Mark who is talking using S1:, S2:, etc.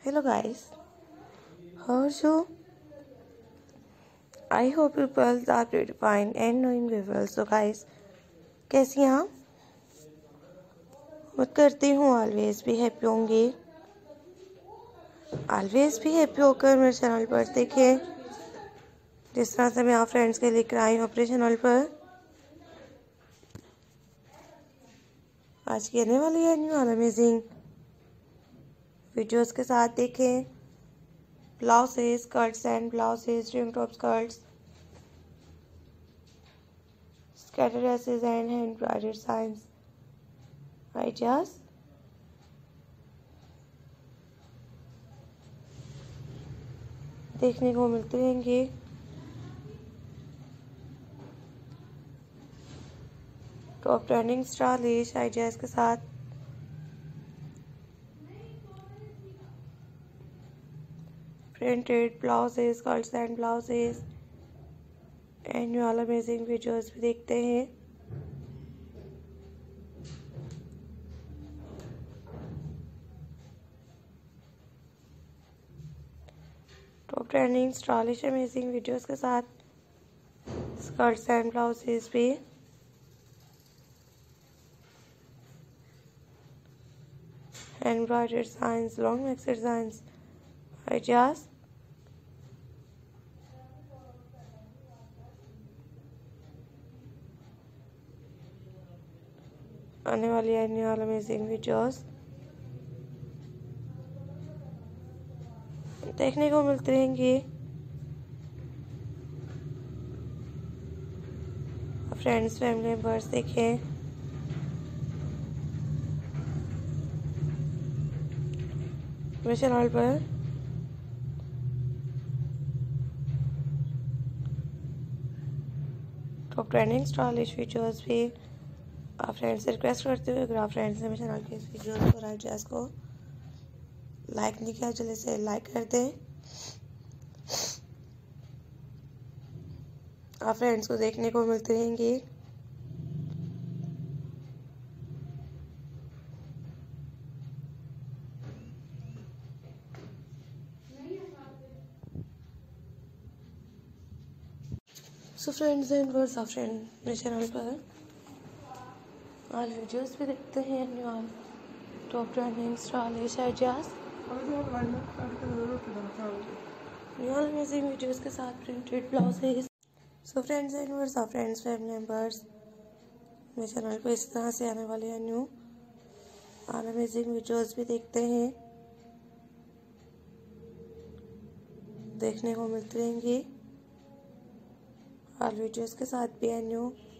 S1: Hello guys, how are you? I hope you girls are pretty fine and doing very well. So guys, कैसी हैं आप? उम्मीद करती हूँ ऑलवेज भी हैप्पी होंगे। ऑलवेज भी हैप्पी होकर मेरे चैनल पर देखें, जिस तरह से मैं आप फ्रेंड्स के लेकर आई हूँ अपने चैनल पर। आज की आने वाली है न्यू और अमेजिंग वीडियोस के साथ देखें। Blouses, skirts and blouses, trim top skirts, scatter dresses and hand embroidered science ideas. देखने को मिलते रहेंगे। टॉप ट्रेंडिंग स्टाइलिश आइडियाज के साथ printed blouses, skirts and blouses, annual amazing videos भी देखते हैं। Top trending stylish amazing videos के साथ स्कर्ट्स एंड ब्लाउजेस भी। Embroidered designs, long maxi designs ideas. आने वाली एनुअल अमेजिंग वीडियोस देखने को मिलती रहेंगी। फ्रेंड्स, फैमिली मेंबर्स देखें। मेरे चैनल पर टॉप ट्रेंडिंग स्टाइलिश वीडियोस भी आप फ्रेंड्स से रिक्वेस्ट करते हुए, अगर आप फ्रेंड्स ने मेरे चैनल के इस वीडियोस और आइडियाज़ को लाइक नहीं किया, जल्दी से लाइक कर दें। आप फ्रेंड्स को देखने को मिलते रहेंगे। So friends and words of friend, मेरे चैनल पर ऑल वीडियोस भी देखते हैं। New top trending stylish ideas, new amazing videos के साथ printed blouses. So friends and words of friends, family members, मेरे चैनल पर इस तरह से आने वाले हैं न्यू और अमेजिंग वीडियोस भी देखते हैं, देखने को मिलती रहेंगी। ऑल वीडियोस के साथ भी है न्यू